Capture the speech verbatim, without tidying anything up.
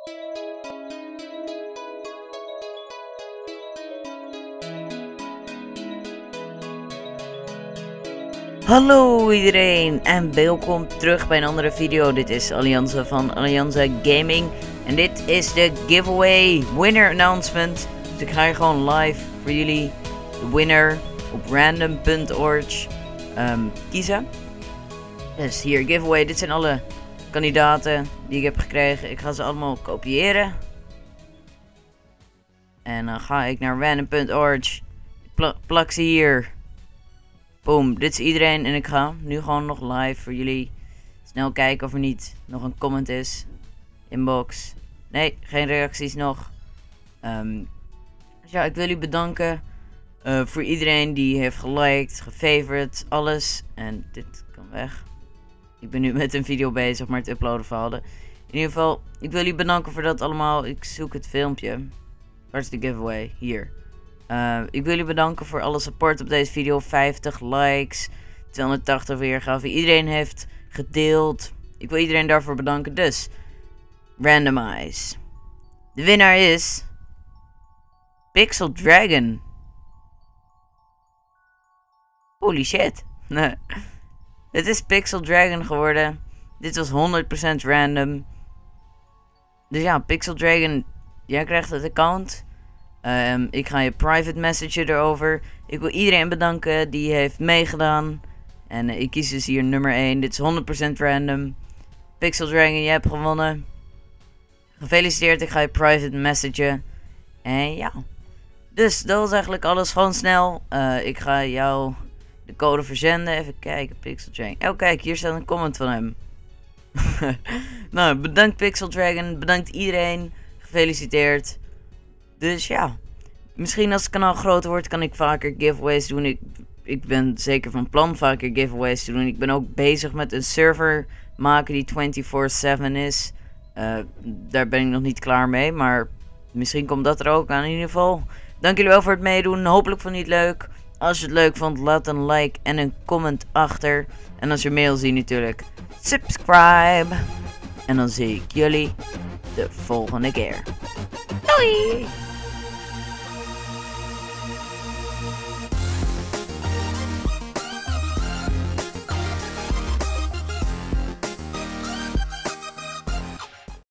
Hallo iedereen en welkom terug bij een andere video. Dit is Alianza van Alianza Gaming en dit is de giveaway winner announcement. Dus ik ga hier gewoon live voor jullie de winner op random punt org um, kiezen. Dus hier giveaway, dit zijn alle kandidaten die ik heb gekregen. Ik ga ze allemaal kopiëren. En dan ga ik naar random punt org, Pla plak ze hier. Boom, dit is iedereen en ik ga nu gewoon nog live voor jullie snel kijken of er niet nog een comment is. Inbox. Nee, geen reacties nog. Um, dus ja, ik wil jullie bedanken uh, voor iedereen die heeft geliked, gefavorite, alles. En dit kan weg. Ik ben nu met een video bezig, maar het uploaden faalde. In ieder geval, ik wil jullie bedanken voor dat allemaal. Ik zoek het filmpje. Waar is de giveaway? Hier. Uh, ik wil jullie bedanken voor alle support op deze video. vijftig likes, tweehonderdtachtig weergaven. Iedereen heeft gedeeld. Ik wil iedereen daarvoor bedanken. Dus, randomize. De winnaar is Pixel Dragon. Holy shit. Nee. Het is Pixel Dragon geworden. Dit was honderd procent random. Dus ja, Pixel Dragon, jij krijgt het account. Um, ik ga je private message erover. Ik wil iedereen bedanken die heeft meegedaan. En uh, ik kies dus hier nummer één. Dit is honderd procent random. Pixel Dragon, je hebt gewonnen. Gefeliciteerd, ik ga je private messagen. En ja. Dus dat was eigenlijk alles. Gewoon snel. Uh, ik ga jou de code verzenden. Even kijken, Pixel Dragon. Oh kijk, hier staat een comment van hem. Nou, bedankt Pixel Dragon. Bedankt iedereen. Gefeliciteerd. Dus ja, misschien als het kanaal groter wordt kan ik vaker giveaways doen. Ik, ik ben zeker van plan vaker giveaways te doen. Ik ben ook bezig met een server maken die vierentwintig zeven is. Uh, daar ben ik nog niet klaar mee, maar misschien komt dat er ook aan. In ieder geval, dank jullie wel voor het meedoen. Hopelijk vond je het leuk. Als je het leuk vond, laat een like en een comment achter. En als je mail ziet natuurlijk, subscribe. En dan zie ik jullie de volgende keer. Doei!